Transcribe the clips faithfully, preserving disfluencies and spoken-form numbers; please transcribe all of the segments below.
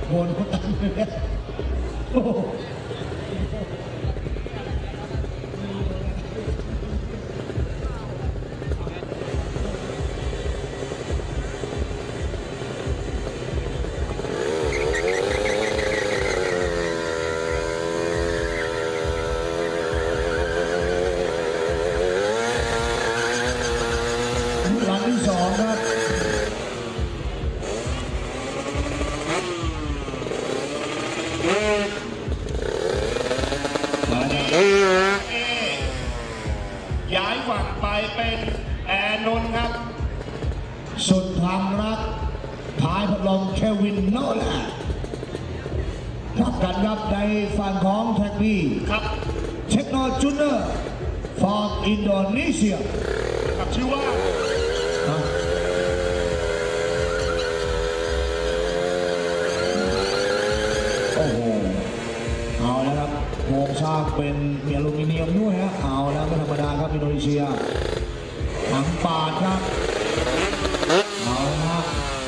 โคนเขาตั้งเลยเนี่ยโอ้ที่สองครับย้ายฝั่งไปเป็นแอนนท์ครับสุดความรักท้ายพัดลมเควินโนแลนทับกันครับในฝั่งของแท็กบี้ครับเทคโนจูเนอร์ฟอร์มอินโดนีเซียกับชื่อว่าโอ้โหเอาแล้วครับโครงสร้างเป็นมีอลูมิเนียมด้วยฮะเอาแล้วไม่ธรรมดาครับอินโดนีเซียถังปาดครับเอาละครับ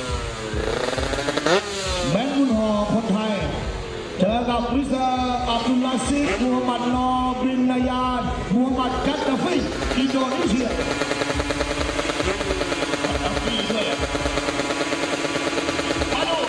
แบงค์บุญห่อคนไทยเจอกับมิสเตอร์อับดุลลาซิดมูฮัมหมัดนอบินนายานมูฮัมหมัดกัตตาฟีอินโดนีเซียกัตตาฟีด้วยมาดู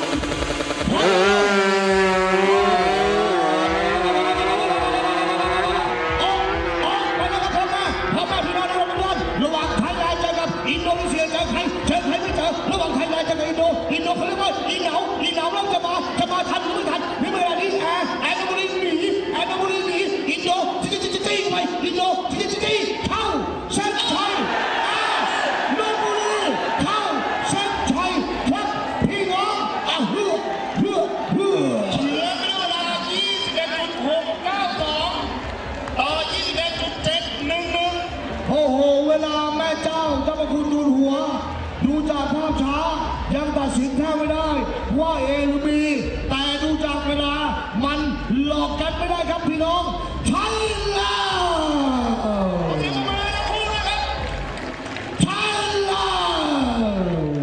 อินโดนีเซียเจอใครเจอใครไม่เจอระหว่างไทยแลนด์เจอกับอินโดอินโดเขาเรียกว่าอีเหนาอีเหนาแล้วจะมาจะมาทันหรือไม่ทันในเวลานี้แอนแอนบุรีหนีแอนบุรีหนีอินโดจี้จี้จี้จี้ไปอินโดจี้จี้จี้เข้าเส้นชัยแอนบุรีเข้าเส้นชัยครับพี่น้องอ่ะเฮือเฮือเฮือเหลือเวลา ยี่สิบเอ็ดจุดหกเก้าสอง ต่อ ยี่สิบเอ็ดจุดเจ็ดหนึ่งหนึ่งโอ้โหเวลาแม่เจ้าเจ้าพระคุณดูหัวดูจากภาพช้ายังตัดสินแทบไม่ได้ว่าเอหรือบีแต่ดูจากเวลามันหลอกกันไม่ได้ครับพี่น้องใช่แล้วทีมมาแล้วคู่นะครับใช่แล้ว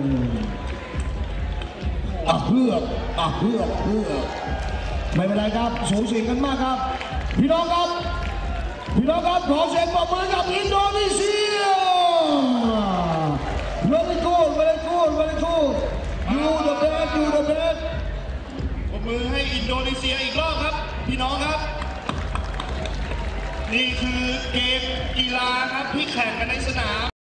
อ่ะเพื่ออ่ะเพื่อเพื่อไม่เป็นไรครับสูสีกันมากครับพี่น้องครับพี่น้องครับขอเสียงปรบมือกับอินโดนีเซียvery good very good very good you the best you the best ปรบมือให้อินโดนีเซียอีกรอบครับพี่น้องครับนี่คือเกมกีฬาครับที่แข่งกันในสนาม